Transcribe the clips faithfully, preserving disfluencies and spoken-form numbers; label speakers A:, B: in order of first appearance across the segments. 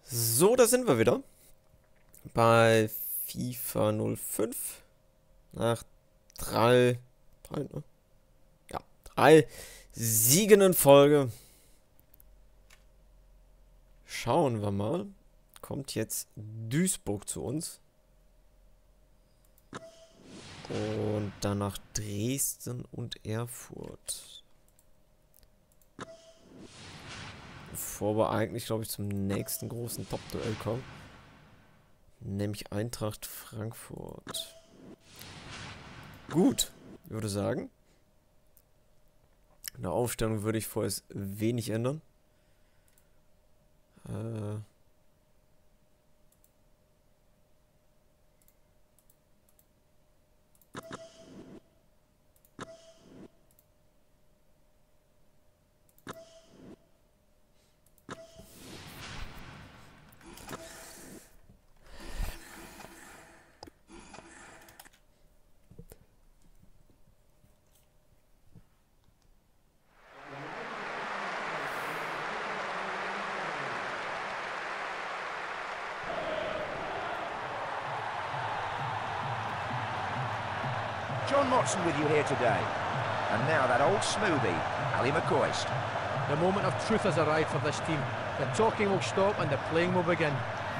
A: So, da sind wir wieder. Bei FIFA null fünf. Nach drei, drei, ne? Ja, drei Siegen in Folge. Schauen wir mal. Kommt jetzt Duisburg zu uns. Und danach Dresden und Erfurt. Bevor wir eigentlich, glaube ich, zum nächsten großen Top-Duell kommen. Nämlich Eintracht Frankfurt. Gut, ich würde sagen. In der Aufstellung würde ich vorerst wenig ändern. Äh...
B: John Motson with you here today. And now that old smoothie, Ali McCoist.
C: The moment of truth has arrived for this team. The talking will stop and the playing will begin.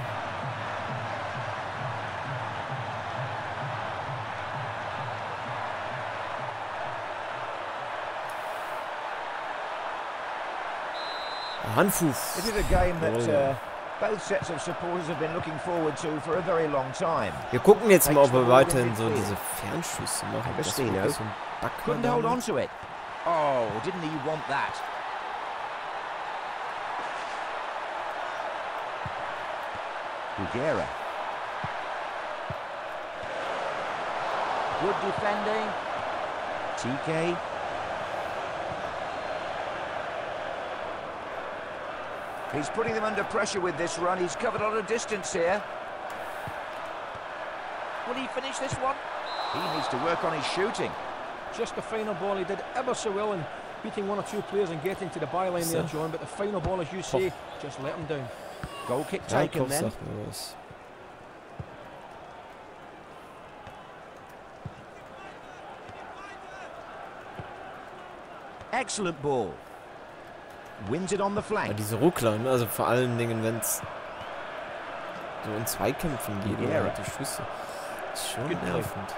A: Handfuß.
B: This is a game that uh, both sets of supporters have been looking forward to for a very long time.
A: Wir gucken jetzt mal, ob wir weiterhin so diese Fernschüsse machen. Das ist
B: Agostino
A: wirklich so ein
B: couldn't
A: Backmann
B: hold
A: da.
B: on to it. Oh, didn't he want that? Gugera. Good defending. T K. He's putting them under pressure with this run. He's covered a lot of distance here. Will he finish this one? He needs to work on his shooting.
C: Just the final ball, he did ever so well in beating one or two players and getting to the byline there, John, but the final ball, as you say, just let him down.
B: Goal kick
A: Ja,
B: taken
A: Kopf
B: then.
A: sagt mir was.
B: Excellent ball. Wins it on the
A: Ja,
B: flank.
A: diese Ruckler, ne? Also vor allen Dingen, wenn es so in Zweikämpfen geht, oder halt die Schüsse. Ist schon
C: Good play.
A: nervend.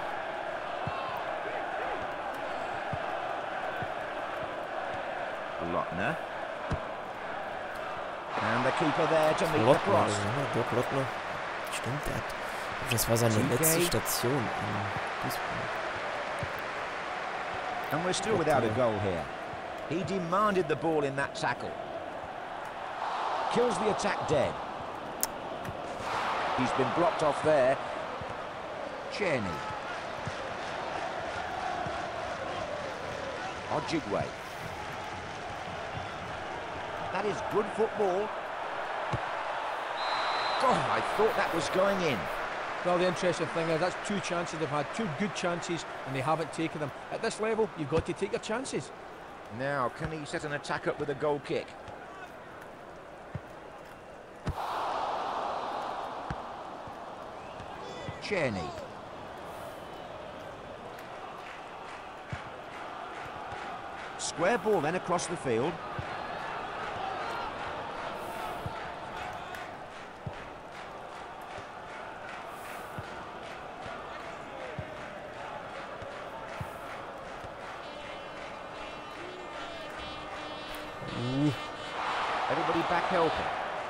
B: Lottner. And the keeper there to meet the
A: Lottner,
B: cross.
A: ja, Dirk Lottner. Stimmt, der hat, das war seine
B: T K.
A: letzte Station in Duisburg.
B: And we're still without a goal here. He demanded the ball in that tackle. Kills the attack dead. He's been blocked off there. Czerny. Ojigwe. That is good football. God, I thought that was going in.
C: Well, the interesting thing is that's two chances they've had, two good chances, and they haven't taken them. At this level, you've got to take your chances.
B: Now, can he set an attack up with a goal kick? Czerny. Square ball then across the field. Everybody back helping.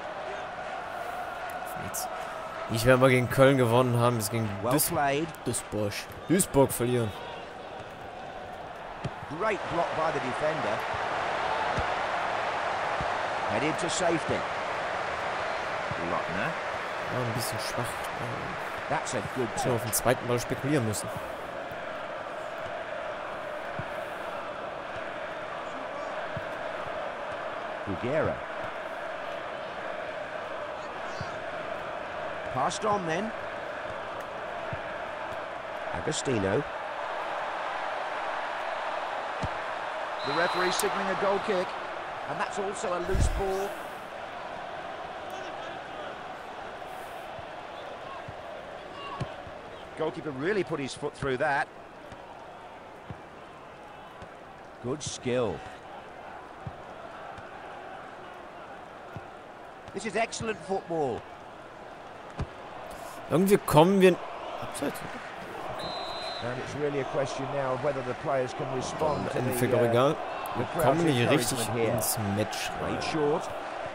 A: Jetzt. Nicht, wenn wir gegen Köln gewonnen haben, es gegen
B: Well
A: Duis
B: played.
A: Duisburg. Duisburg verlieren.
B: Great block by the defender. Headed to safety. Lottner.
A: Ja, ein bisschen schwach. Äh,
B: That's a good
A: Hätten wir auf
B: touch.
A: den zweiten Ball spekulieren müssen.
B: Gugera. Passed on then. Agostino. The referee signalling a goal kick. And that's also a loose ball. Goalkeeper really put his foot through that. Good skill. This is excellent football.
A: Irgendwie kommen wir... Abseits.
B: And it's really a question now of whether the players can respond to
A: Im
B: the,
A: Endeffekt auch
B: uh,
A: egal.
B: the
A: Wir
B: crowd's
A: kommen nicht richtig
B: encouragement here.
A: ins Match rein.
B: Played short.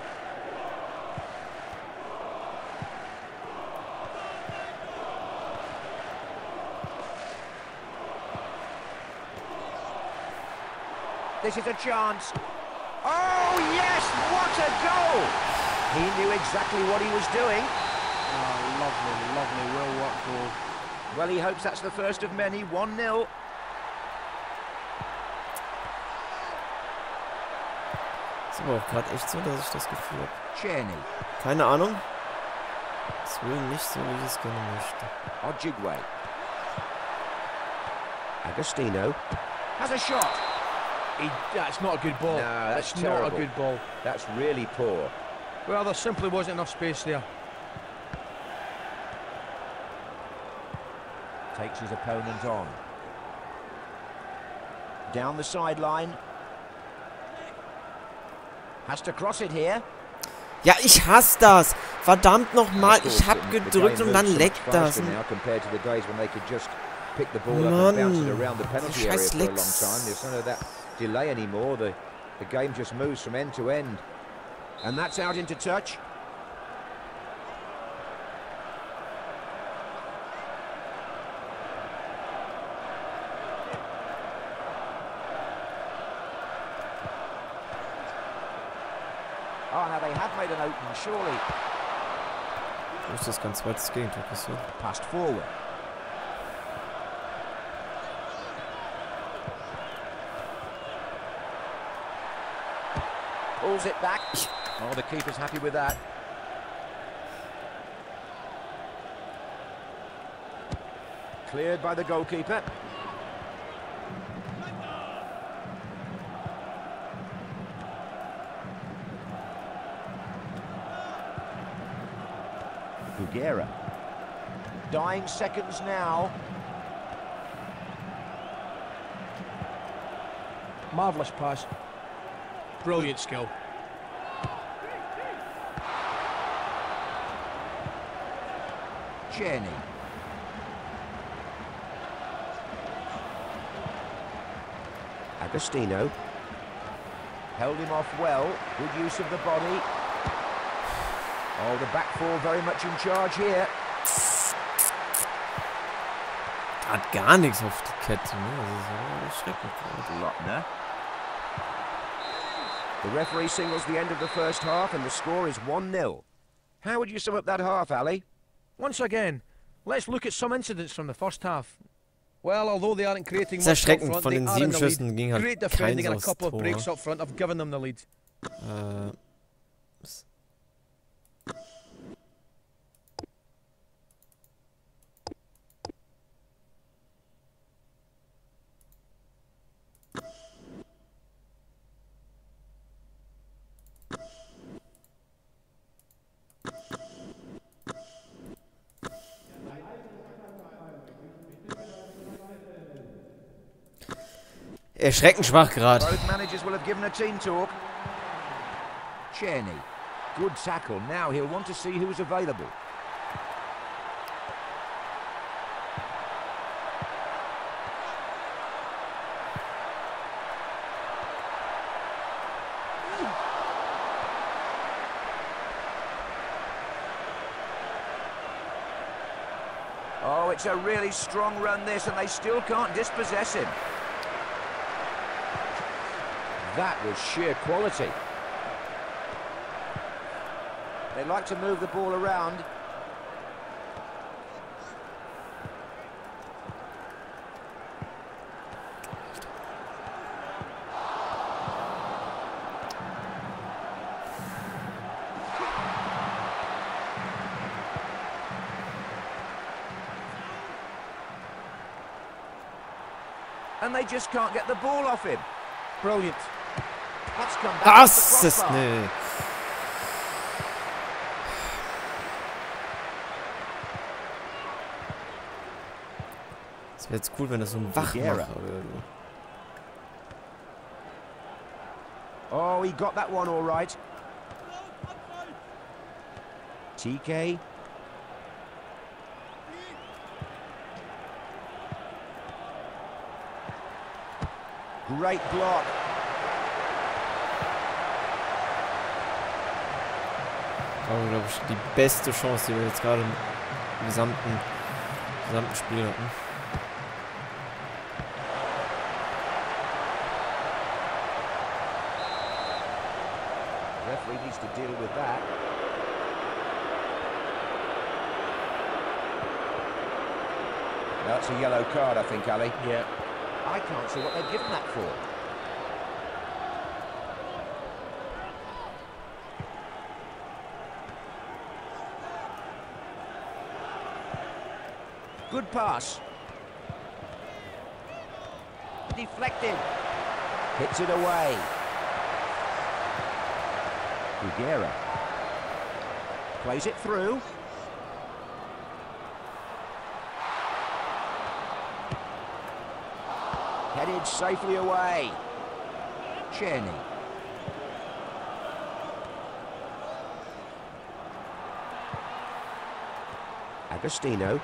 B: This is a chance. Oh, yes! What a goal! He knew exactly what he was doing.
C: Oh, lovely, lovely, well-worked goal.
B: Well, he hopes that's the first of many. one nil.
A: Ist aber auch gerade echt so, dass ich das Gefühl habe.
B: Czerny.
A: Keine Ahnung. Es will nicht so, wie ich es gerne möchte.
B: Ojigwe. Agostino. Has a shot.
C: He, that's not a good ball.
B: No, that's
C: not a
B: terrible.
C: good ball.
B: That's really poor.
C: Well, there simply wasn't enough space there.
B: Takes his opponent on. Down the sideline. Has to cross it here.
A: Ja, ich hasse das. Verdammt nochmal. Ich hab gedrückt und dann leckt das.
B: Now compared to the days when they could just pick the ball
A: Mann,
B: up and bounce it around the penalty area
A: scheiß
B: for a long
A: Lecks.
B: time. There's none of that delay anymore. The the game just moves from end to end. And that's out into touch. Oh, now they have made an opening, surely.
A: Wo ist das ganz zweites Gegentor passiert?
B: Passed forward. Pulls it back. Oh, the keeper's happy with that. Cleared by the goalkeeper. Gugera. Dying seconds now.
C: Marvellous pass. Brilliant skill.
B: Czerny. Agostino. Held him off well. Good use of the body. Oh, the back four very much in charge here.
A: Hat gar nichts auf die Kette, ne? Das ist so erschreckend gerade.
B: Lottner. The referee signals the end of the first half and the score is one nil. How would you sum up that half, Ali?
C: Once again, let's look at some incidents from the first half. Well, although they aren't creating
A: Das
C: much
A: ist
C: up
A: erschreckend.
C: front,
A: Von
C: they
A: den
C: are
A: sieben
C: in the lead.
A: Schüssen ging halt
C: Great defending
A: keins
C: and a
A: aufs
C: couple of
A: Tor.
C: breaks up front have given them the lead.
A: Äh, erschreckend schwach gerade.
B: Both managers will have given a team talk. Czerny. Good tackle. Now he'll want to see who's available. Oh, it's a really strong run this, and they still can't dispossess him. That was sheer quality. They like to move the ball around. And they just can't get the ball off him.
C: Brilliant.
B: That's come back
A: Das
B: off the
A: ist
B: crossbar.
A: ne. Es wäre jetzt cool, wenn das so ein Wachmacher wäre.
B: Oh, he got that one all right. T K. Great block.
A: Aber, glaube ich, die beste Chance, die wir jetzt gerade im gesamten, gesamten Spiel hatten.
B: Referee needs to deal with that. That's a yellow card, I think, Ali.
C: Yeah.
B: I can't see what they've given that for. Good pass. Deflected. Hits it away. Higuera. Plays it through. Headed safely away. Czerny. Agostino.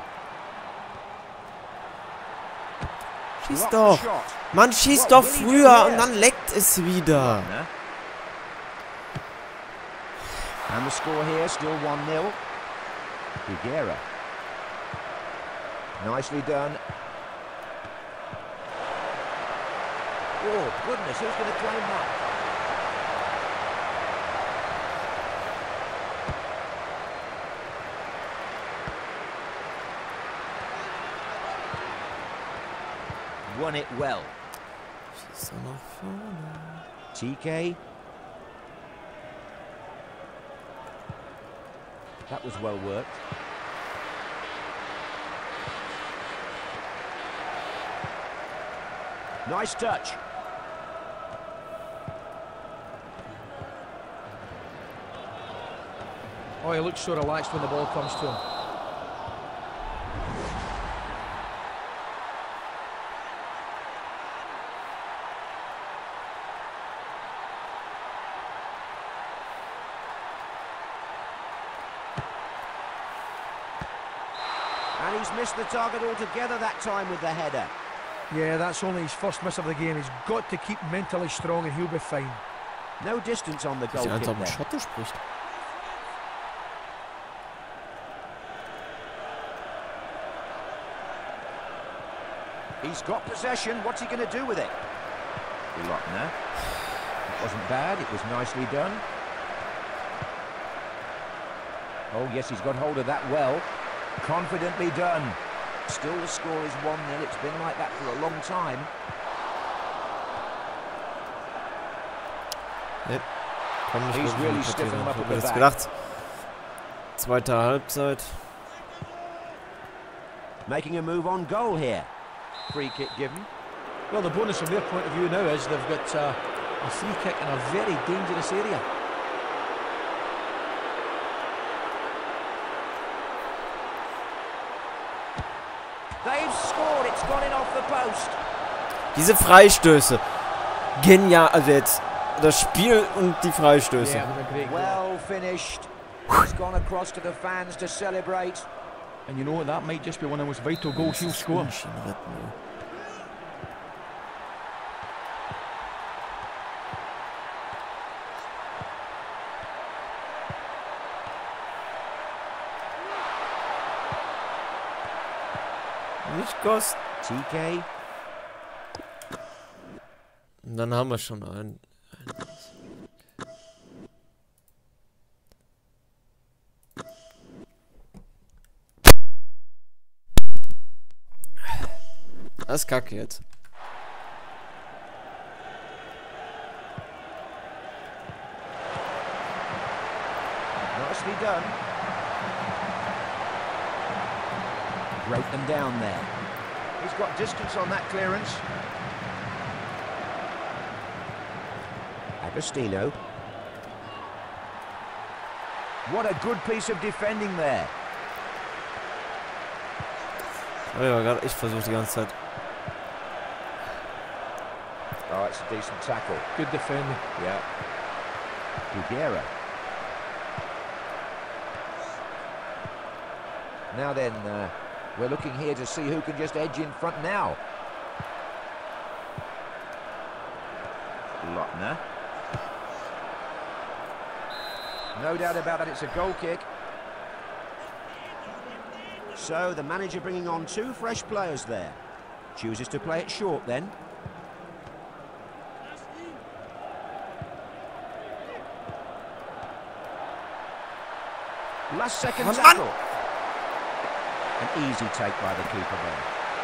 A: Schieß doch! Mann, schieß doch früher und dann leckt es wieder.
B: And the score here still one nil. Higuera. Nicely done. Oh, goodness, who's going to claim that? Won it well.
A: Schieß doch nach vorne.
B: T K. That was well worked. Nice touch.
C: Oh, he looks so relaxed when the ball comes to him.
B: And he's missed the target altogether that time with the header.
C: Yeah, that's only his first miss of the game. He's got to keep mentally strong and he'll be fine.
B: No distance on the goal
A: Als
B: kick
A: ob ein
B: there.
A: Schotte spricht.
B: He's got possession. What's he going to do with it? Lotner. It wasn't bad. It was nicely done. Oh, yes, he's got hold of that well. Confidently done. Still the score is one nil. It's been like that for a long time.
A: Nee, komm nicht
B: He's
A: wirklich
B: really
A: in die
B: stiffen him
A: Partie.
B: up
A: Ich
B: at
A: hab mir
B: the
A: das
B: back.
A: gedacht. Zweite Halbzeit.
B: Making a move on goal here. Free kick given.
C: Well, the bonus from their point of view now is they've got uh, a free kick in a very dangerous area.
B: They've scored. It's gone in off the post.
A: Diese Freistöße. Genial. Also jetzt das Spiel und die Freistöße.
C: Yeah, it was a great goal.
B: Well finished. He's gone across to the fans to celebrate.
C: And you know what, that might just be one of the most vital goals he'll score.
A: Unschien retten, ey. Nicht Ghost.
B: T K.
A: Und dann haben wir schon einen. Das ist kacke jetzt.
B: Nicely done. Break them down there. He's got distance on that clearance. Agostino. What a good piece of defending there.
A: Hab ich aber gerade echt versucht die ganze Zeit.
B: Oh, it's a decent tackle.
C: Good defending.
B: Yeah. Higuera. Now then, uh, we're looking here to see who can just edge in front now. Lottner. No doubt about it, it's a goal kick. So the manager bringing on two fresh players there. Chooses to play it short then. Last second
A: Come
B: tackle.
A: on.
B: An easy take by the keeper there.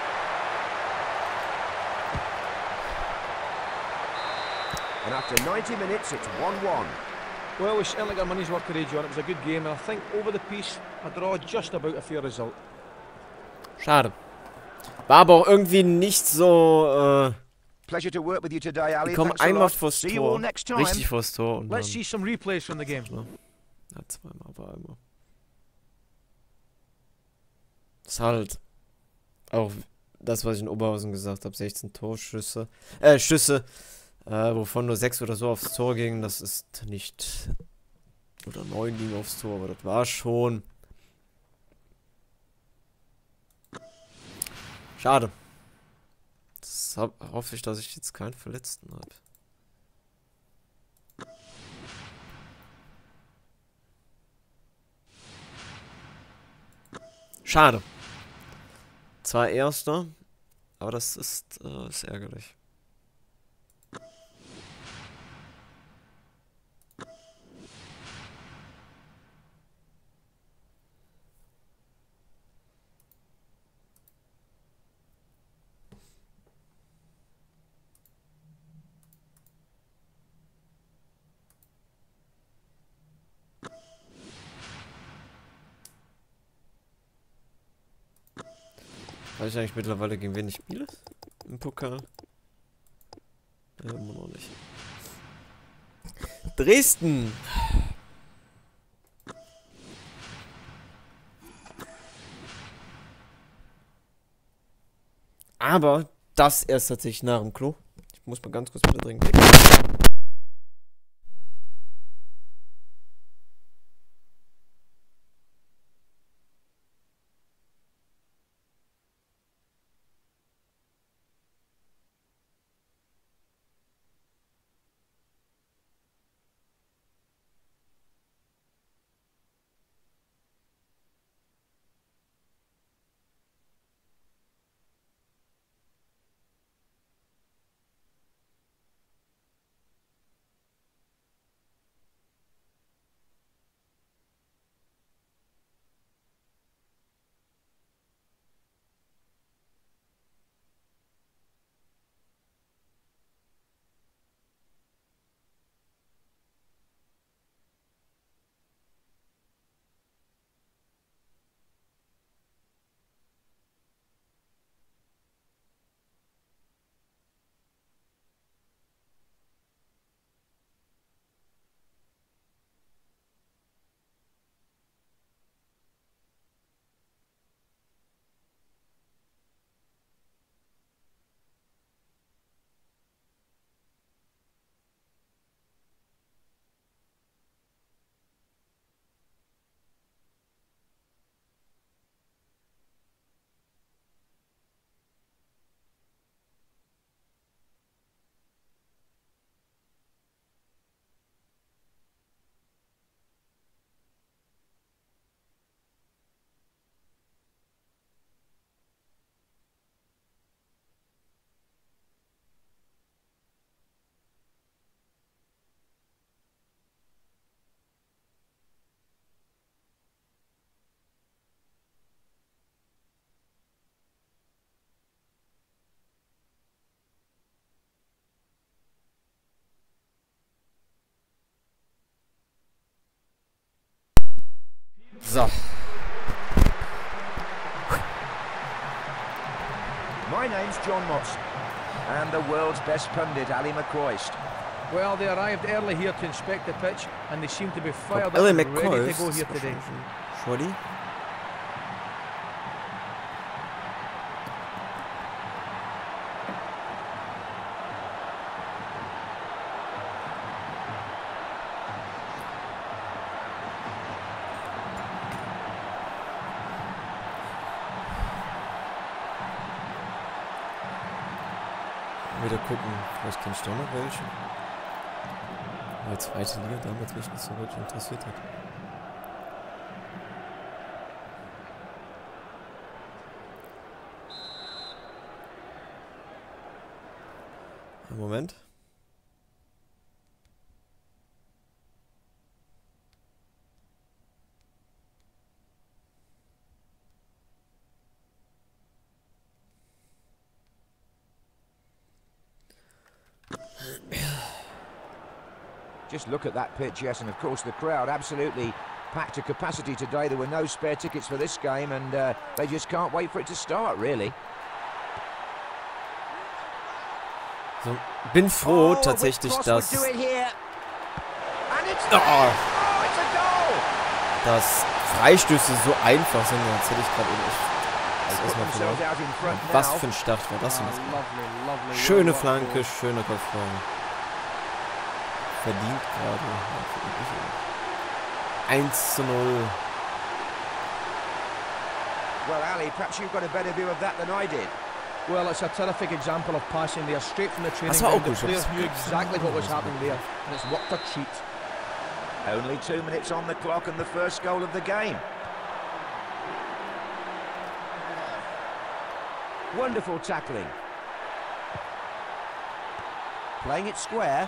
B: And after ninety minutes, it's one one.
C: Well, we certainly got our money's worth today, John. It was a good game, and I think over the piece, a draw just about a fair result.
A: Schade. War aber auch irgendwie nicht so, äh...
B: Pleasure to work with you today, Ali.
A: Die kommen
B: Thanks a
A: einmal
B: lot.
A: vors
B: See you all
A: Tor.
B: next time.
A: Richtig vors Tor. Und
C: Let's
A: dann,
C: see some replays from the game.
A: ja, ja, zweimal war einmal. Das ist halt auch das, was ich in Oberhausen gesagt habe. sechzehn Torschüsse. Äh, Schüsse. Äh, wovon nur sechs oder so aufs Tor gingen. Das ist nicht... Oder neun gingen aufs Tor, aber das war schon... Schade. Das hab, hoffe ich, dass ich jetzt keinen Verletzten habe. Schade. Zwar Erster, aber das ist, äh, ist ärgerlich. Weiß ich eigentlich mittlerweile, gegen wen ich spiele? Im Pokal? Ja, immer noch nicht. Dresden! Aber das erst tatsächlich nach dem Klo. Ich muss mal ganz kurz wieder dringend weg. So.
B: My name's John Motson, and the world's best pundit, Ali McCoist.
C: Well, they arrived early here to inspect the pitch, and they seem to be fired up
A: Ali
C: and ready to
A: McCoist.
C: go here today.
A: Shorty. Wieder gucken, vielleicht kenne ich doch noch welche. Weil zweite Liga damals mich nicht so wirklich interessiert hat. Moment.
B: Just look at that pitch, yes, and of course the crowd absolutely packed to capacity today. There were no spare tickets for this game, and uh, they just can't wait for it to start, really.
A: So, bin froh oh, tatsächlich, dass, oh, dass Freistöße so einfach sind. Jetzt hätte ich gerade eben echt das erstmal verloren. Was für ein Start war das denn? Schöne Flanke, schöne Kopfball. Verdient gerade. eins zu null.
B: Well, Ali, perhaps you've got a better view of that than I did.
C: Well, it's a terrific example of passing there, straight from the training
A: ground.
C: The players knew exactly what was happening there, and it's worked a treat.
B: Only two minutes on the clock and the first goal of the game. Wonderful tackling. Playing it square.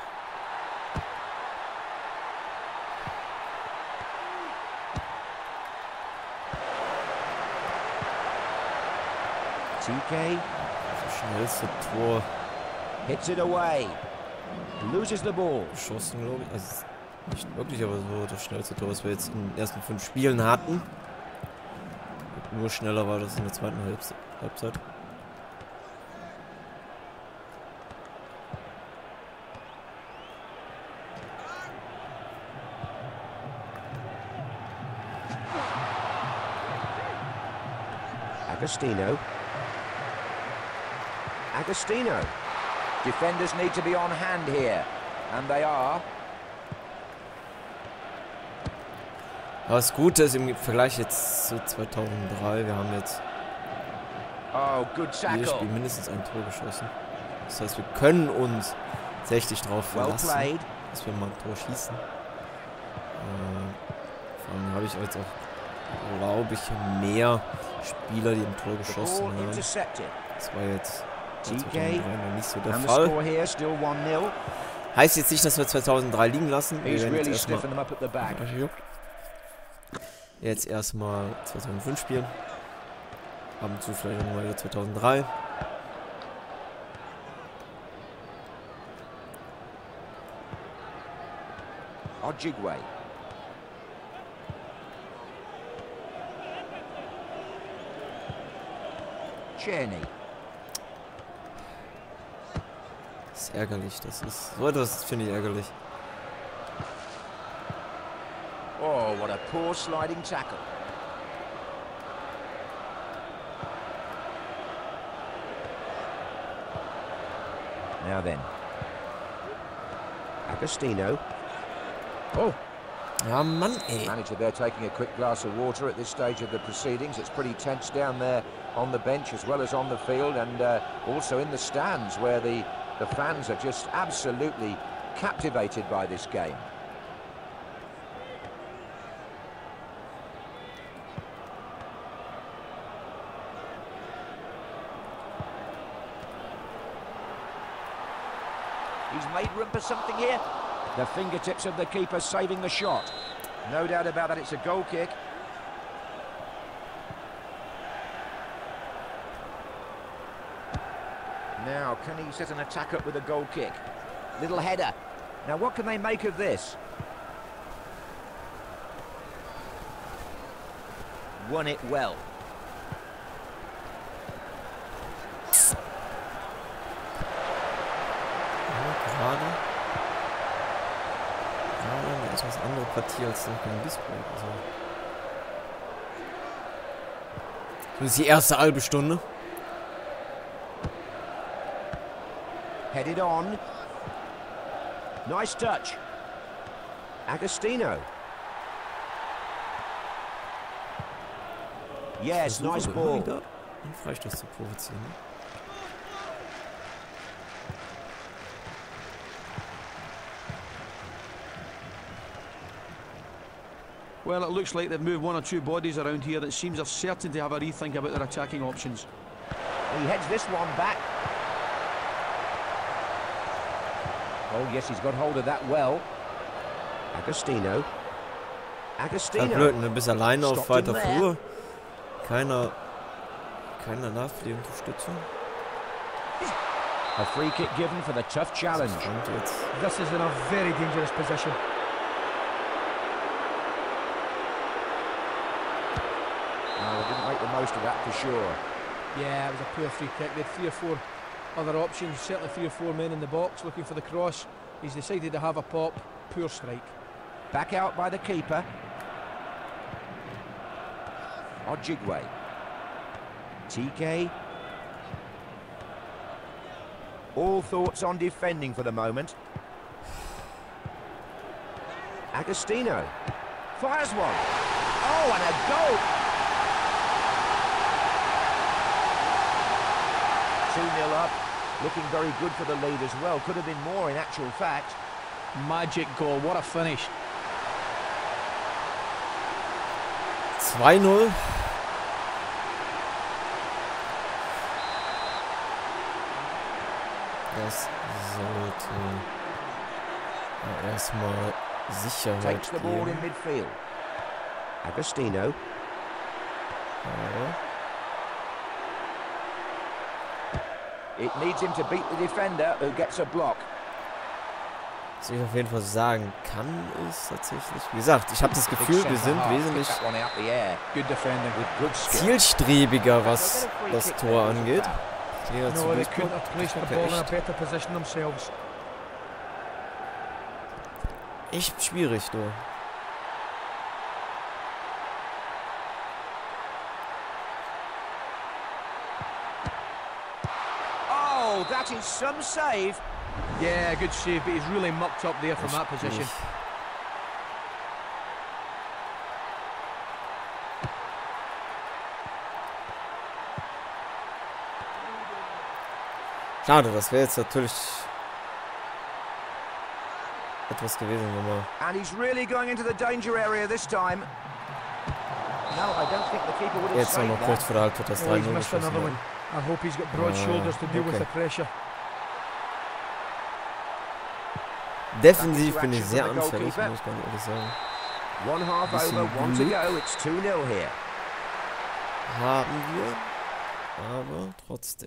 B: T K.
A: Schnellste Tor.
B: Hits it away. Loses the ball.
A: Geschossen, glaube ich. Also nicht wirklich, aber so das schnellste Tor, was wir jetzt in den ersten fünf Spielen hatten. Nur schneller war das in der zweiten Halbzeit.
B: Agostino. Agostino. Defenders need to be on hand here, and they are.
A: Aber das Gute ist im Vergleich jetzt zu zweitausenddrei, wir haben jetzt
B: oh, good tackle.
A: Jedes Spiel mindestens ein Tor geschossen. Das heißt, wir können uns tatsächlich darauf verlassen, well dass wir mal ein Tor schießen. Äh, vor allem habe ich jetzt auch, glaube ich, mehr Spieler, die im Tor geschossen haben. Das war jetzt zweitausenddrei noch nicht so der Fall. Heißt jetzt nicht, dass wir zweitausenddrei liegen lassen. Wir werden jetzt erstmal jetzt erstmal zweitausendfünf spielen. Ab und zu vielleicht nochmal wieder zweitausenddrei.
B: Ojigwe. Czerny.
A: Das ist ärgerlich, das ist so etwas, finde ich ärgerlich.
B: Oh, what a poor sliding tackle. Now then. Agostino. Oh.
A: Ja, Mann, ey.
B: Manager there taking a quick glass of water at this stage of the proceedings. It's pretty tense down there on the bench as well as on the field, and uh, also in the stands where the, the fans are just absolutely captivated by this game. He's made room for something here. The fingertips of the keeper saving the shot. No doubt about that, it's a goal kick. Now, can he set an attack up with a goal kick? Little header. Now, what can they make of this? Won it well.
A: Gerade. Gerade eine etwas andere Partie als noch in Duisburg. Also. Das ist die erste halbe Stunde.
B: Headed on. Nice touch. Agostino. Yes, nice ball.
A: Ein Freistoß zu provozieren.
C: Well, it looks like they've moved one or two bodies around here that seems they're certain to have a rethink about their attacking options.
B: He heads this one back. Oh yes, he's got hold of that well. Agostino. Agostino.
A: Halt blöd, ne? Bis alleine auf weiter Flur. Keiner, keiner nach für die Unterstützung.
B: A free kick given for the tough challenge.
C: This is in a very dangerous position.
B: No, they didn't make the most of that for sure.
C: Yeah, it was a poor free kick. They had three or four other options, certainly three or four men in the box looking for the cross. He's decided to have a pop. Poor strike.
B: Back out by the keeper. Ojigwe. T K. All thoughts on defending for the moment. Agostino. Fires one. Oh, and a goal! two nil up. Looking very good for the lead as well. Could have been more in actual fact.
C: Magic goal. What a finish.
A: zwei null. Das sollte ja, erstmal Sicherheit
B: Takes the ball in
A: geben.
B: midfield. Agostino.
A: Ja.
B: It needs him to beat the defender who gets a block.
A: Was ich auf jeden Fall sagen kann, ist tatsächlich, wie gesagt, ich habe das Gefühl, wir sind wesentlich zielstrebiger, was das Tor angeht.
C: No, they couldn't have placed the ball in a better position themselves.
A: Echt schwierig, du.
B: Oh, that is some save.
C: Yeah, good save, but he's really mucked up there from that position.
A: Schade, das wäre jetzt natürlich etwas gewesen, wenn man
B: And he's really going into the danger area this time. No, I don't think the keeper would have
A: jetzt noch
B: saved
A: mal kurz vor der Halbzeit das
C: Oh,
A: drei
C: he's
A: null
C: missed
A: geschossen
C: another one.
A: hat.
C: I hope he's got broad
A: Ah,
C: shoulders to deal with
A: okay.
C: the pressure.
A: Defensiv bin ich sehr anfällig, muss ich ganz ehrlich sagen.
B: One half over, one to go. It's two nil here.
A: Haben wir, aber trotzdem.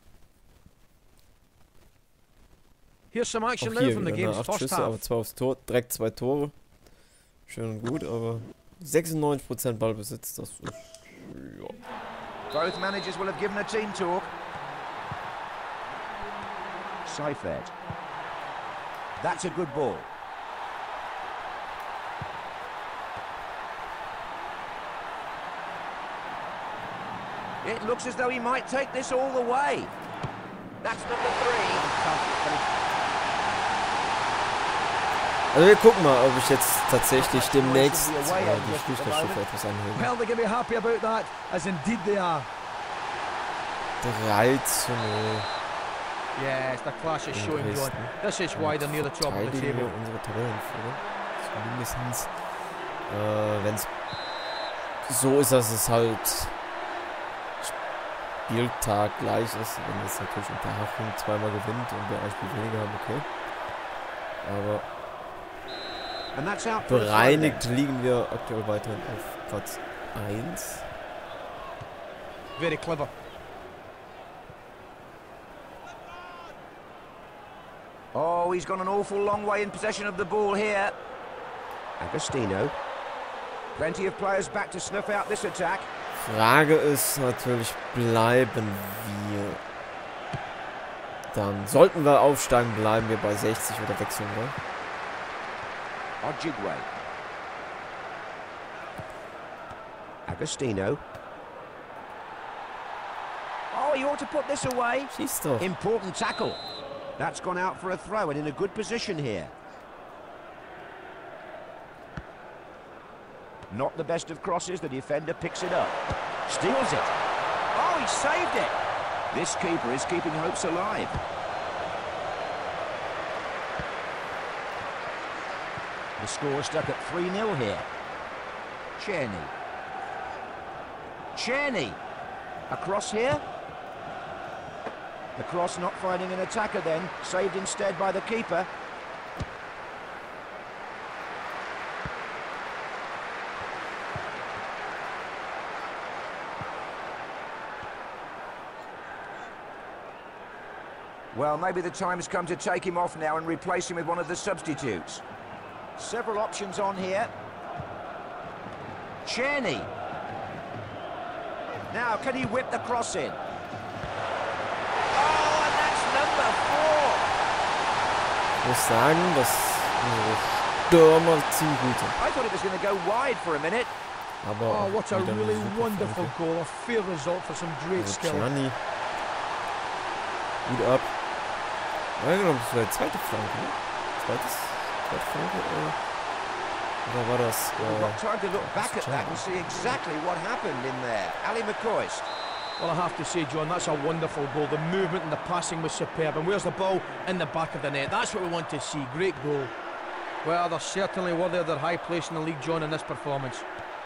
C: Here's some
A: Auch
C: action now
A: hier
C: from the
A: wieder, ne?
C: game's
A: acht
C: first
A: Schüsse, aber
C: half.
A: zwei aufs Tor, direkt zwei Tore. Schön und gut, aber sechsundneunzig Prozent Ballbesitz, das ist, ja.
B: Both managers will have given a team talk. Seifert. That's a good ball. It looks as though he might take this all the way. That's number three.
A: Also wir gucken mal, ob ich jetzt tatsächlich demnächst äh, die Flüsterschiffe etwas anhebe.
C: Well, they're going to be happy about that, as indeed they are.
A: drei zu null.
C: Yes, the class is showing, John. This is why they're near the top of the
A: Verteidigen
C: table.
A: wir unsere Tabellenführung. Zumindest, äh, wenn es so ist, dass es halt Spieltag gleich ist. Wenn es natürlich Unterhaching zweimal gewinnt und wir ein Spiel weniger haben, okay. Aber
B: And that's out for a throw
A: bereinigt
B: then.
A: liegen wir aktuell weiterhin auf Platz eins.
C: Very clever.
B: Oh, he's gone an awful long way in possession of the ball here. Agostino. Plenty of players back to snuff out this attack.
A: Frage ist natürlich, bleiben wir? Dann sollten wir aufsteigen, bleiben wir bei sechzig oder wechseln wir.
B: Ojigwe. Agostino. Oh, he ought to put this away.
A: Schieß doch.
B: Important tackle. That's gone out for a throw and in a good position here. Not the best of crosses, the defender picks it up. Steals it. Oh, he saved it. This keeper is keeping hopes alive. The score stuck at three nil here. Czerny. Czerny. Across here. The cross not finding an attacker then. Saved instead by the keeper. Well, maybe the time has come to take him off now and replace him with one of the substitutes. Several options on here. Czerny. Now, can he whip the cross in? Oh, and that's number four.
A: Ich muss sagen, dass unsere Stürmer ziemlich gut sind.
B: I thought it was going to go wide for a minute.
A: Aber
C: Oh, what a
A: wieder eine
C: really
A: super
C: wonderful
A: Flanke.
C: goal. A fair result for some great
A: Also
C: skill.
A: Czerny. Gut ab. Ja, genau, das war die zweite Flanke, ne? Zweites, zweite Flanke, oder? Oder war das,
B: We've got
A: äh,
B: time to look back at that and see exactly what happened in there. Ali McCoist.
C: Well, I have to say, John, that's a wonderful goal. The movement and the passing was superb. And where's the ball? In the back of the net. That's what we want to see. Great goal. Well, they're certainly worthy of their high place in the league, John, in this performance.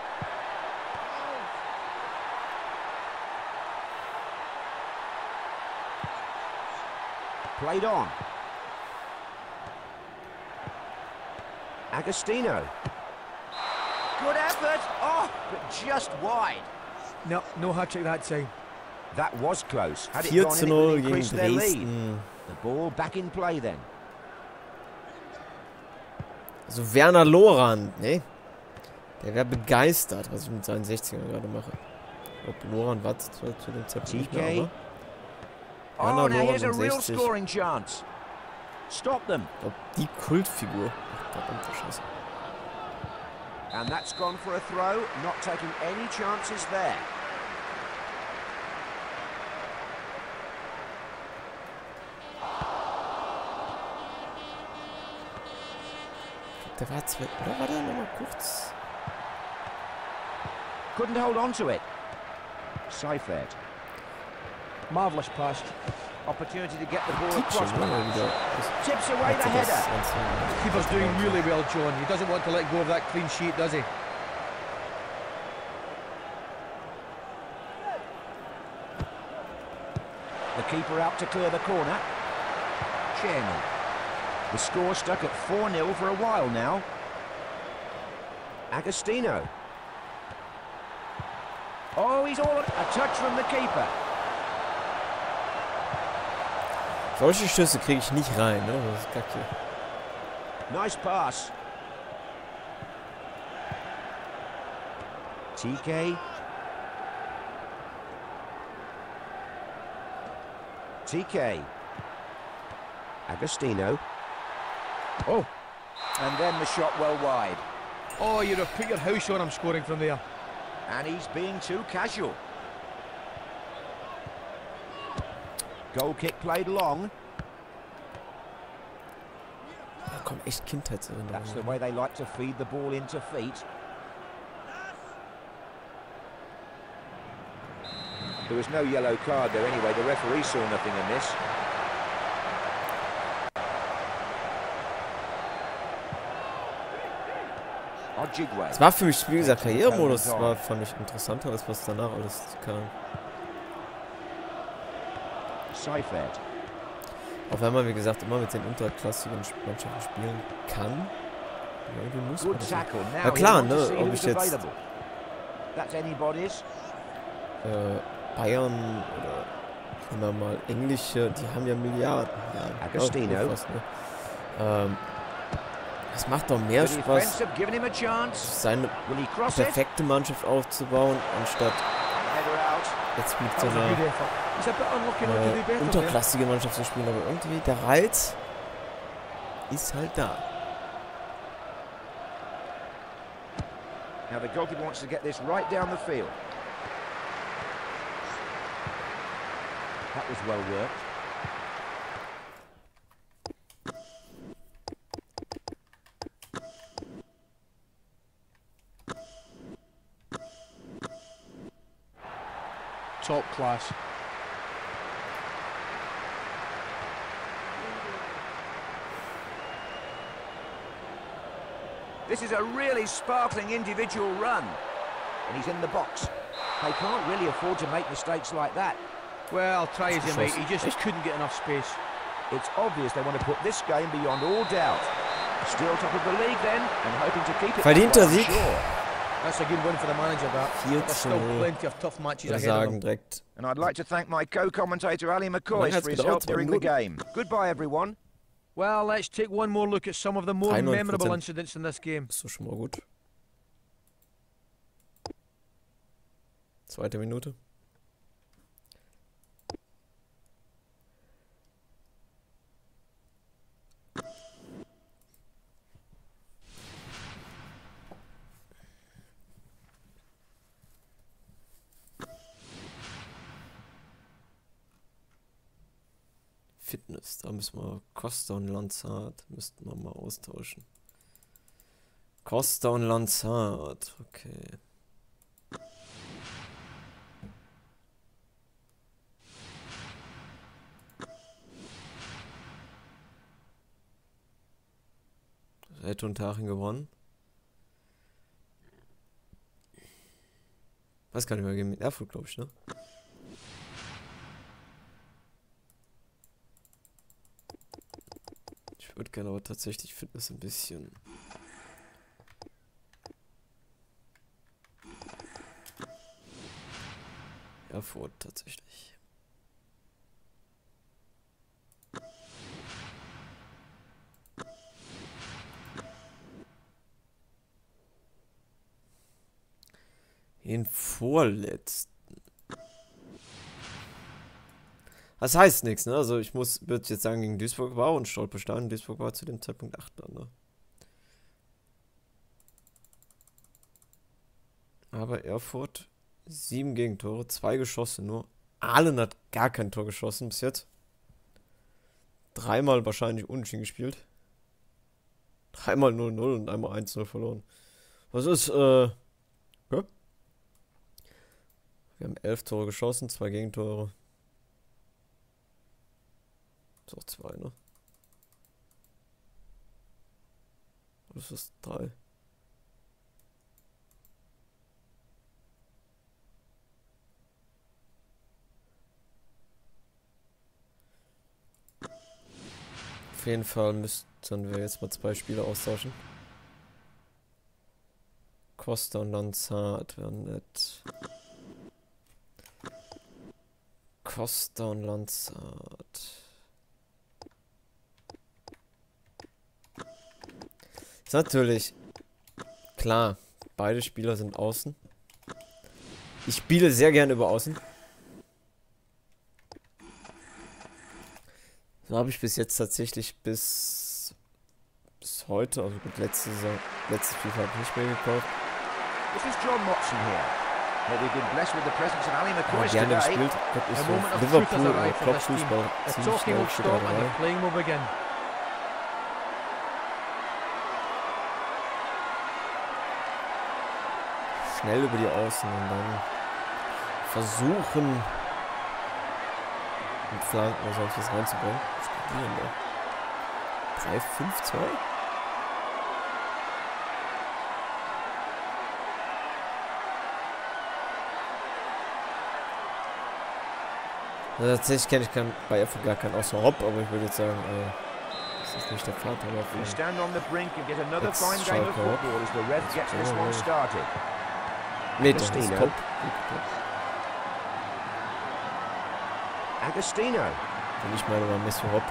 B: Played on. Agostino. Good effort. Oh, but just wide.
C: No, no hat-trick that time.
B: That was close. Had it
A: vier
B: gone
A: zu
B: in, it would
A: null gegen
B: increase their lead.
A: Dresden.
B: The ball back in play then.
A: Also Werner Lorand, ne? Der wäre begeistert, was ich mit seinen sechzigern gerade mache. Ob Lorand war zu, zu dem Zeitpunkt nicht mehr,
B: T K.
A: aber
B: Oh,
A: Werner
B: now here's a
A: Lorand um
B: real
A: sechzig.
B: scoring chance. Stop them.
A: Ob die Kultfigur. Verdammte Scheiße.
B: And that's gone for a throw, not taking any chances there.
A: Der war zwei, oder war der nochmal kurz?
B: Couldn't hold on to it. Seifert.
C: Marvellous pass.
B: Opportunity to get the ball
A: Tippchen,
B: across.
A: ne? Wieder.
B: Tips away the
A: Das,
B: header.
A: das,
C: Keeper's doing really well, John. He doesn't want to let go of that clean sheet, does he?
B: The keeper out to clear the corner. Czerny. The score stuck at four nil for a while now. Agostino. Oh, he's all... A touch from the keeper.
A: Solche Schüsse kriege ich nicht rein, ne? Das ist kacke.
B: Nice pass. T K. T K. Agostino. Oh. And then the shot well wide.
C: Oh, you'd have put your house on him scoring from there.
B: And he's being too casual. Goal kick played long.
A: Da kommen echt Kindheitserinnerungen.
B: That's the way they like to feed the ball into feet. There was no yellow card there anyway. The referee saw nothing amiss. Ojigwe.
A: Es war für mich, wie gesagt, Karrieremodus war, fand ich interessanter, als was danach alles kam.
B: Seifert.
A: Auch wenn man, wie gesagt, immer mit den unterklassigen Mannschaften spielen kann. Irgendwie muss man
B: Good
A: das.
B: tackle. Now
A: Ja klar,
B: he wants to
A: ne,
B: see
A: ob
B: who's
A: ich jetzt
B: available. That's anybody's.
A: äh, Bayern oder nehmen wir mal englische, die haben ja Milliarden. Ja,
B: Agostino.
A: ja, fast, ne? ähm, es macht doch mehr
B: The
A: Spaß,
B: defense have given him a chance.
A: seine
B: Will he cross it?
A: perfekte Mannschaft aufzubauen, anstatt
B: Header out.
A: jetzt mit
C: That
A: so
C: was a
A: einer
C: good effort. He's a bit unlucky not to do
A: äh,
C: better there.
A: unterklassige Mannschaft zu spielen, aber irgendwie der Reiz ist halt da.
B: Now the goalkeeper wants to get this right down the field. That was well worked.
C: Top class.
B: This is a really sparkling individual run. And he's in the box. They can't really afford to make mistakes like that.
C: Well, try as he might, he just couldn't get enough space.
B: It's obvious they want to put this game beyond all doubt. Still top of the league then, and hoping to keep it
A: Verdienter Sieg.
B: sure.
C: That's a good win for the manager, that.
A: vier
C: There's
A: zu
C: still
A: null.
C: plenty of tough matches
A: Wir
C: ahead of
A: sagen
C: them.
A: direkt.
B: And I'd like to thank my co-commentator Ali McCoy
A: hat's
B: for his
A: gedauert,
B: help
A: zwei
B: during the
A: Minuten.
B: game. Goodbye, everyone.
C: Well, let's take one more look at some of the more
A: einundneunzig
C: memorable
A: Prozent.
C: incidents in this game.
A: Ist doch schon mal gut. Zweite Minute. Fitness, da müssen wir Costa und Lanzard müssten wir mal austauschen. Costa und Lanzard, okay. Hätte Unterhaching gewonnen. Weiß gar nicht mehr, gegen Erfurt, glaube ich, ne? Ich würde gerne aber tatsächlich Fitness ein bisschen. Erfurt tatsächlich. Den vorletzten. Das heißt nichts, ne? Also ich muss, würde jetzt sagen, gegen Duisburg war und Stolperstein. Duisburg war zu dem Zeitpunkt acht, ne? Aber Erfurt, sieben Gegentore, zwei geschossen nur. Ahlen hat gar kein Tor geschossen bis jetzt. Dreimal wahrscheinlich unentschieden gespielt. Dreimal null null und einmal eins null verloren. Was ist, äh... ja? Wir haben elf Tore geschossen, zwei Gegentore. Ist auch zwei, ne? Oder ist das drei? Auf jeden Fall müssten wir jetzt mal zwei Spieler austauschen. Costa und Lanzard wären nett. Costa und Lanzard. Ist natürlich klar, beide Spieler sind außen. Ich spiele sehr gerne über außen. So habe ich bis jetzt tatsächlich bis bis heute, also gut, letzte Saison, letzte FIFA habe ich nicht mehr gekauft.
B: This is John Motson here. Well, we've been blessed with the presence of Ali
A: Aber
B: McCoy
A: gerne
B: today.
A: gespielt. Das ist
C: A
A: so
C: moment of truth
A: Liverpool
C: has
A: oder
C: arrived for this team.
A: Klopp-Fußball.
C: The
A: Ziemlich
C: talking will
A: schnell
C: stop and the
A: dabei.
C: playing will begin.
A: Schnell über die Außen und dann versuchen mit Flanken oder solches reinzubringen. Was geht die denn da? drei fünf zwei? Also tatsächlich kenne ich kein, bei Erfurt gar keinen außer Hopp, aber ich würde jetzt sagen, äh, das ist nicht der Vater, aber
B: We
A: vielleicht.
B: stand on the brink and get another
A: It's
B: fine game of
A: Schalke.
B: football as the Red gets this one started.
A: Nee, das ist
B: Agostino.
A: Top.
B: Agostino.
A: Wenn ich meine, war Messi Hoppe.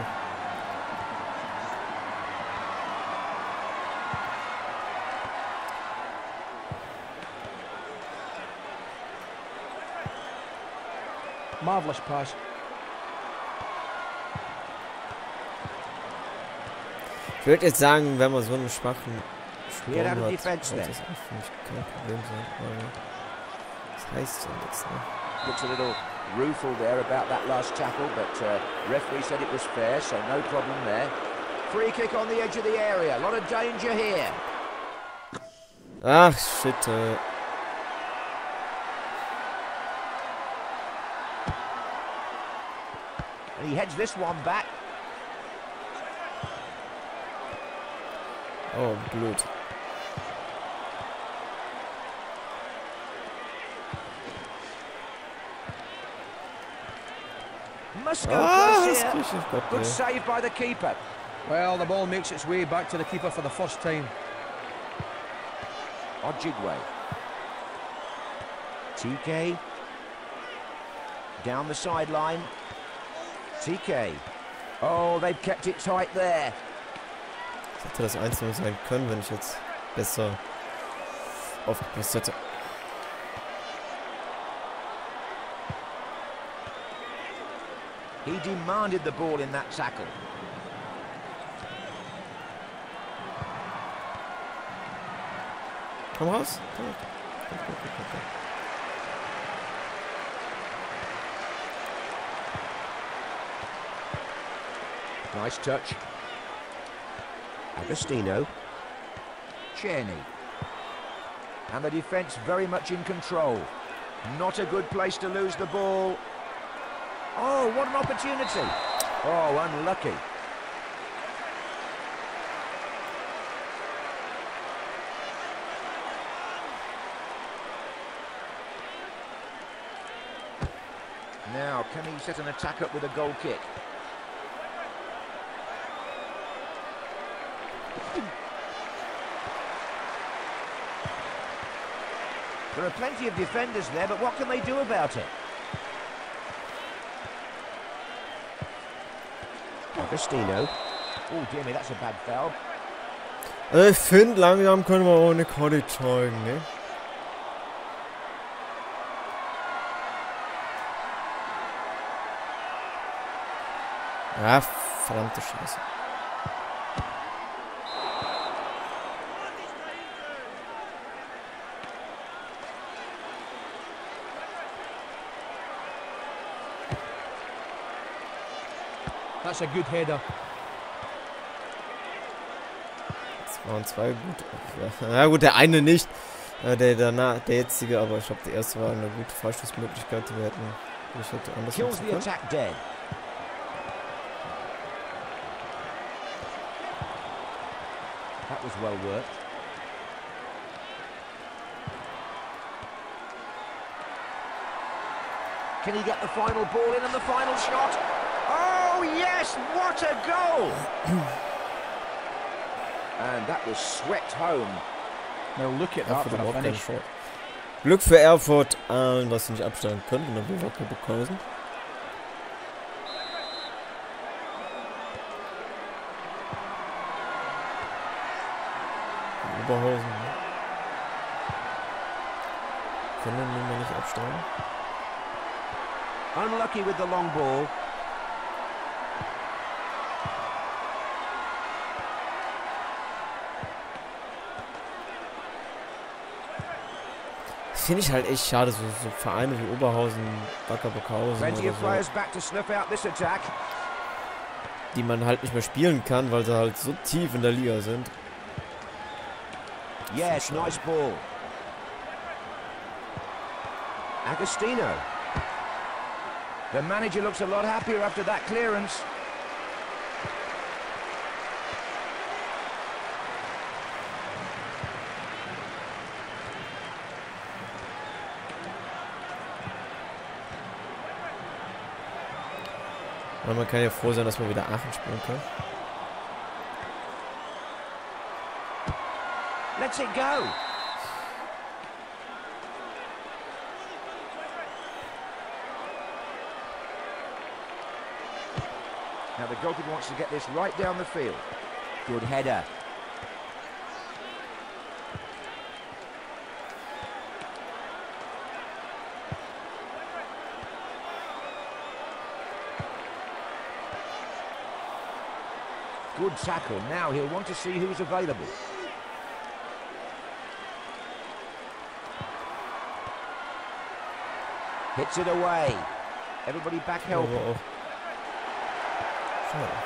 C: Marvellous pass.
A: Ich würde jetzt sagen, wenn man so einen schwachen
B: Cleared
A: Sturm
B: out of
A: hat,
B: defense
A: sollte
B: then.
A: das eigentlich kein Problem sein. Aber das heißt ja nichts, ne?
B: Looks a little rueful there about that last tackle, but uh, referee said it was fair, so no problem there. Free kick on the edge of the area. A lot of danger here.
A: Ach, shit, äh.
B: And he heads this one back.
A: Oh, blöd.
B: must go
A: Ah,
B: close
A: das
B: here.
A: krieg ich Gott,
B: Good
A: ey.
B: save by the keeper.
C: Well, the ball makes its way back to the keeper for the first time.
B: Ojigwe. T K. Down the sideline. T K. Oh, they've kept it tight there.
A: Das hätte das eins null sein können, wenn ich jetzt besser aufgepasst hätte.
B: He demanded the ball in that tackle.
A: Komm raus. Komm. Komm, komm, komm, komm, komm.
B: Nice touch. Agostino. Czerny. And the defence very much in control. Not a good place to lose the ball. Oh, what an opportunity. Oh, unlucky. Now, can he set an attack up with a goal kick? There are plenty of defenders there, but what can they do about it? Agostino. Oh, dear me, that's a bad foul.
A: Also ich finde, langsam können wir auch eine Quali zeigen, ne? Ja, verdammte Scheiße.
C: That's a good header.
A: Das waren zwei gut. Ja gut, der eine nicht. Äh, der danach, der jetzige, aber ich glaube, der erste war eine gute Freistoßmöglichkeit, die wir hätten. Ich hätte anders
B: Kills
A: nutzen
B: the
A: können.
B: attack dead. That was well worked. Can he get the final ball in and the final shot? Oh yes, what a goal! And that was swept home.
C: Now look at that
A: Erfurt
C: for a
A: überhaupt keinen
C: finish.
A: Vor. Glück für Erfurt, äh, dass sie nicht absteigen können, genau wie Wacker Burghausen. Oberhausen, ne? Können nun mal nicht absteigen.
B: Unlucky with the long ball.
A: Finde ich halt echt schade, so, so Vereine wie Oberhausen, Wacker Burghausen
B: Plenty
A: oder
B: of
A: so,
B: players back to snuff out this attack.
A: die man halt nicht mehr spielen kann, weil sie halt so tief in der Liga sind.
B: Yes, nice ball. Agostino. The manager looks a lot happier after that clearance.
A: Aber man kann ja froh sein, dass man wieder Aachen spielen kann.
B: Let's it go. Now the goalkeeper wants to get this right down the field. Good header. Good tackle. Now he'll want to see who's available. Hits it away. Everybody back helping.
A: Aber auch. Schade.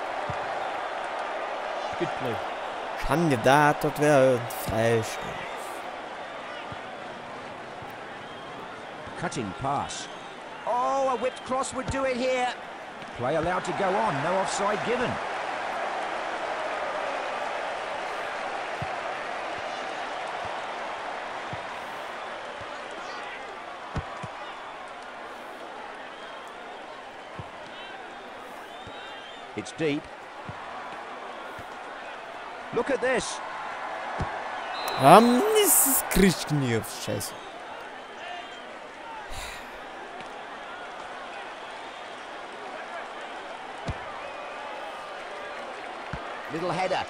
C: Good play.
A: Schon gedacht, das wäre falsch.
B: Cutting pass. Oh, a whipped cross would do it here. Play allowed to go on. No offside given. It's deep. Look at this.
A: Um, das ist Kriegsknie. Scheiße.
B: Little header.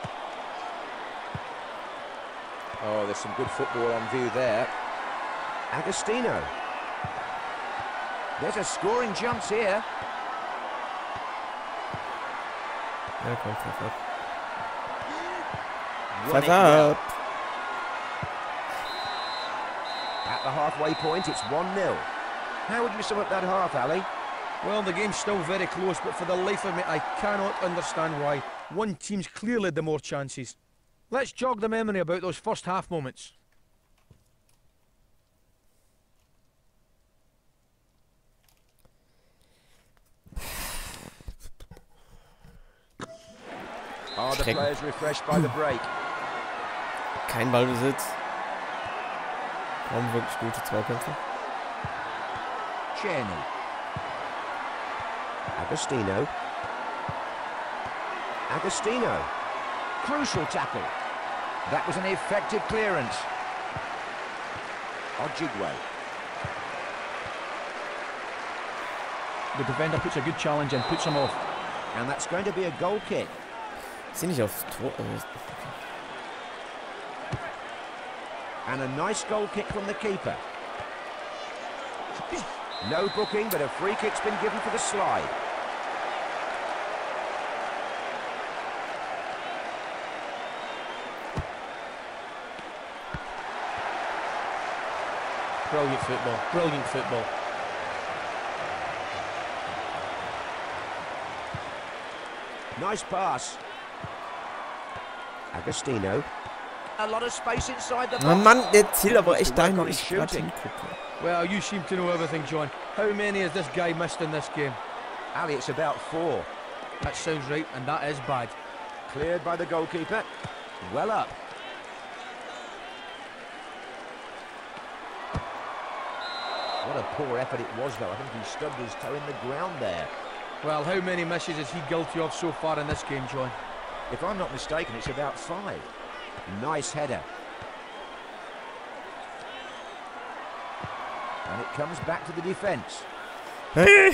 B: Oh, there's some good football on view there. Agostino. There's a scoring chance here.
A: Ja, komm, pfeif ab.
B: Won
A: Pfeif
B: it well.
A: ab.
B: At the halfway point, it's one nil. How would you sum up that half, Ali?
C: Well, the game's still very close, but for the life of me, I cannot understand why. One team's clearly the more chances. Let's jog the memory about those first half moments.
B: Are the players refreshed by the break?
A: Kein Ballbesitz. Kaum wirklich gute Zweikämpfe.
B: Czerny. Agostino. Agostino. Crucial tackle. That was an effective clearance. Ojigwe.
C: The defender puts a good challenge and puts him off.
B: And that's going to be a goal kick.
A: Ist sie nicht aufs Tor? Äh,
B: And a nice goal kick from the keeper. No booking, but a free kick's been given for the slide.
C: Brilliant football, brilliant football.
B: Nice pass. Agostino. A lot of space inside the box.
A: Na Mann, der zielt aber echt dahin, wo ich gerade
B: Shooting.
A: hingucke.
C: Well, you seem to know everything, John. How many has this guy missed in this game?
B: Ali, it's about four.
C: That sounds right, and that is bad.
B: Cleared by the goalkeeper. Well up. What a poor effort it was, though. I think he stubbed his toe in the ground there.
C: Well, how many misses is he guilty of so far in this game, John?
B: If I'm not mistaken, it's about five. Nice header. And it comes back to the defence.
A: Hey.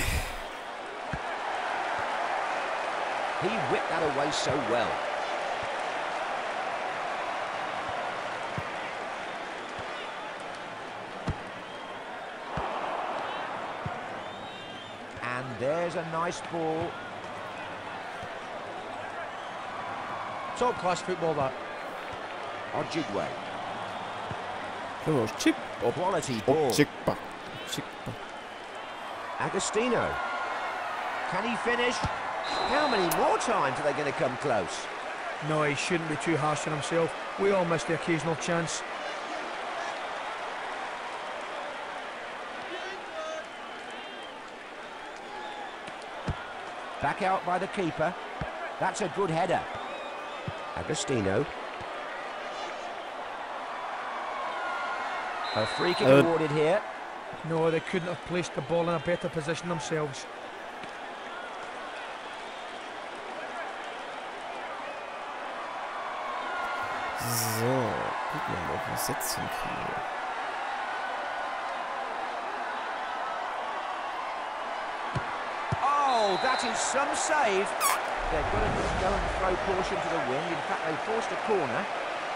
B: He whipped that away so well. And there's a nice ball.
C: Top class football, that.
B: Ojigwe.
A: So, chip. Ob,
B: Quality ball.
A: Obchikba. Obchikba.
B: Agostino. Can he finish? How many more times are they going to come close?
C: No, he shouldn't be too harsh on himself. We all miss the occasional chance.
B: Back out by the keeper. That's a good header. Agostino. A free kick
A: Uh,
B: awarded here.
C: No, they couldn't have placed the ball in a better position themselves.
A: So, gucken wir mal, ob wir es jetzt hinkriegen.
B: Oh, that is some save. They've got to go and throw caution to the wind. In fact, they forced a corner.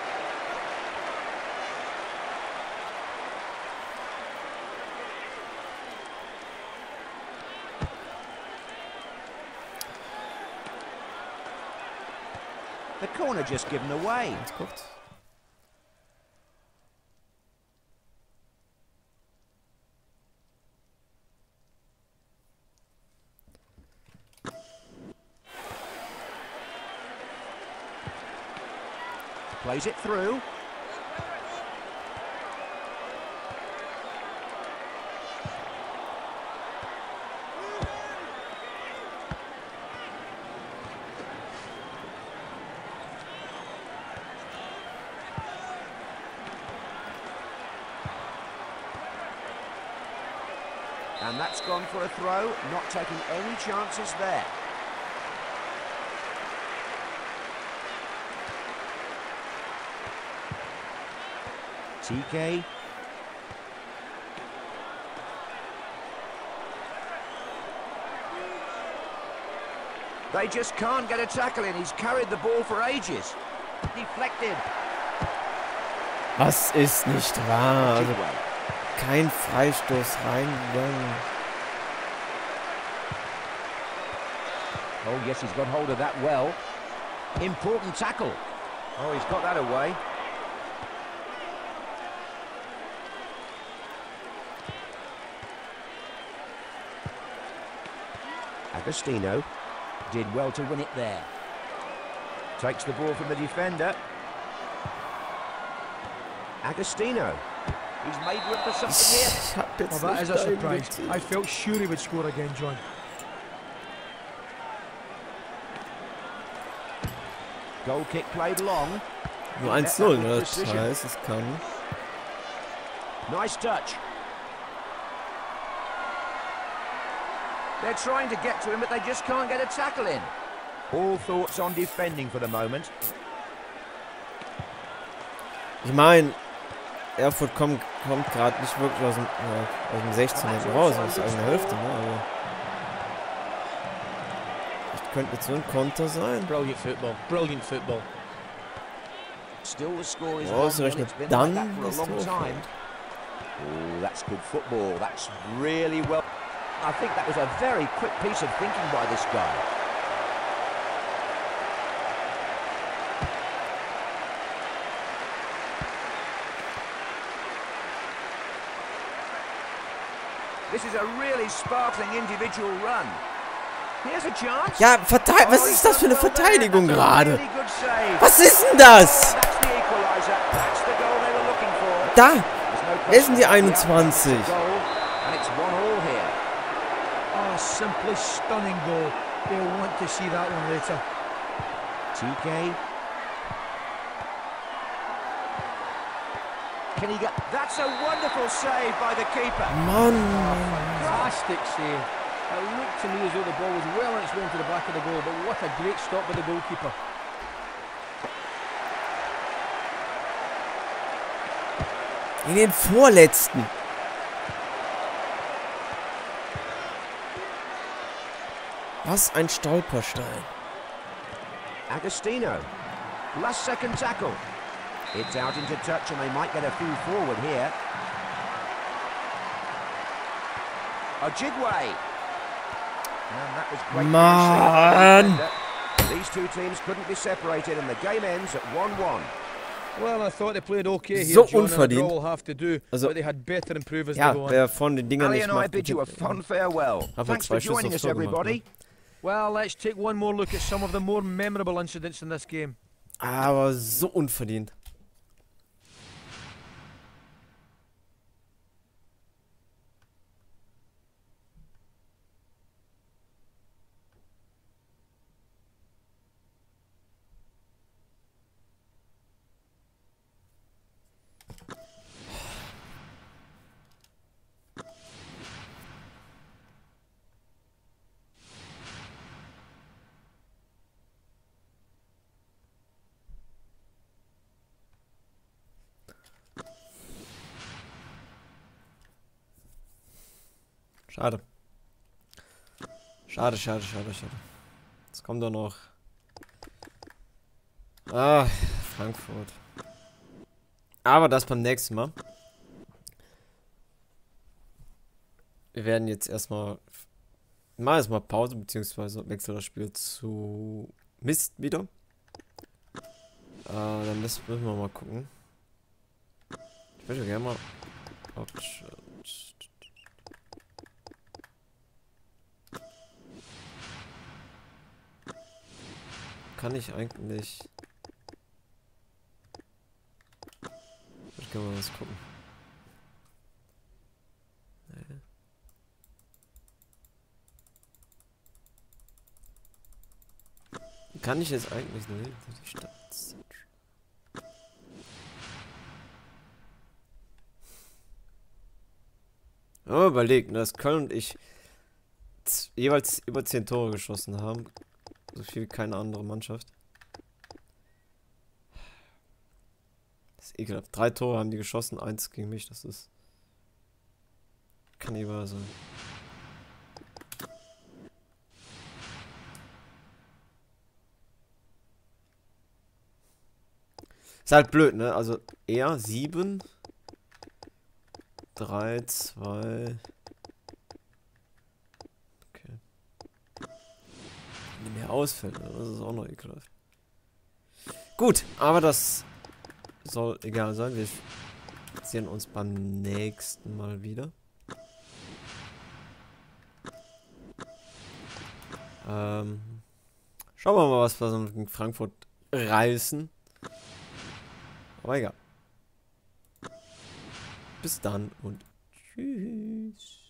B: The corner just given away.
A: Ganz kurz.
B: Plays it through. And that's gone for a throw, not taking any chances there. T K. They just can't get a tackle in. He's carried the ball for ages. Deflected.
A: Was ist nicht wahr? Also kein Freistoß reingegangen.
B: Oh yes, he's got hold of that well. Important tackle. Oh, he's got that away. Agostino did well to win it there. Takes the ball from the defender. Agostino. He's made room for something here.
C: Well, that is a surprise. I felt sure he would score again, John.
B: Goal kick played long.
A: Nur eins null, ne? Das heißt, es kann.
B: Nice touch. They're trying to get to him, but they just can't get a tackle in. All thoughts on defending for the moment.
A: Ich meine, Erfurt kommt, kommt gerade nicht wirklich aus dem, äh, aus dem sechzehn raus, aus der eigenen Hälfte, ne? Aber das könnte jetzt so ein Konter sein.
C: Brilliant football, brilliant football.
B: Still the score is
A: Ausgerechnet dann das Tor.
B: Oh, that's good football. That's really well. I think that was a very quick piece of thinking by this guy. This is a really sparkling individual run. Here's a chance.
A: Ja, Verteid was ist das für eine Verteidigung gerade? Was ist denn das? Da! Wer ist denn die einundzwanzig?
C: Oh, simply stunning goal. They'll want to see that one later.
B: T K. Can he get? That's a wonderful save by the keeper.
A: Mann.
C: Fantastic save. It looked to me as though the ball was well on its way into the back of the goal, but what a great stop by the goalkeeper.
A: In den vorletzten. Was ein Stolperstein.
B: Agostino. Last second tackle. It's out into touch and they might get a few forward here. Ojigwe. And that was great.
A: Man.
B: These two teams couldn't be separated and the game ends at one one.
C: Well, I thought they played okay here,
A: So
C: John,
A: unverdient.
C: and all have to do,
A: Also,
C: but they had better improve as
A: ja,
C: they go on.
A: wer von den Dingern
B: Ali
A: nicht
B: and I
A: macht,
B: bid you a fond farewell.
A: Aber
B: Thanks
A: zwei
B: for
A: Schüsse
B: joining
A: aufs
B: us,
A: Tor gemacht,
B: everybody.
A: ne?
C: Well, let's take one more look at some of the more memorable incidents in this game.
A: Aber so unverdient. Schade. Schade, schade, schade, schade. Jetzt kommt doch noch. Ah, Frankfurt. Aber das beim nächsten Mal. Wir werden jetzt erstmal. Mal erstmal Pause, beziehungsweise wechseln das Spiel zu Mist wieder. Äh, dann müssen wir mal gucken. Ich würde gerne mal. Kann ich eigentlich... Ich kann mal was gucken. Nee. Kann ich jetzt eigentlich nur die Stadt... Oh, überlegt, dass Köln und ich jeweils über zehn Tore geschossen haben. So viel wie keine andere Mannschaft. Das ist ekelhaft. Drei Tore haben die geschossen, eins gegen mich. Das ist... Kann nicht wahr sein. Ist halt blöd, ne? Also er sieben, drei, zwei. Okay. Wenn mehr ausfällt, ne? Das ist auch noch ekelhaft. Gut, aber das soll egal sein. Wir sehen uns beim nächsten Mal wieder. Ähm, schauen wir mal, was wir so in Frankfurt reißen. Aber egal. Bis dann und tschüss.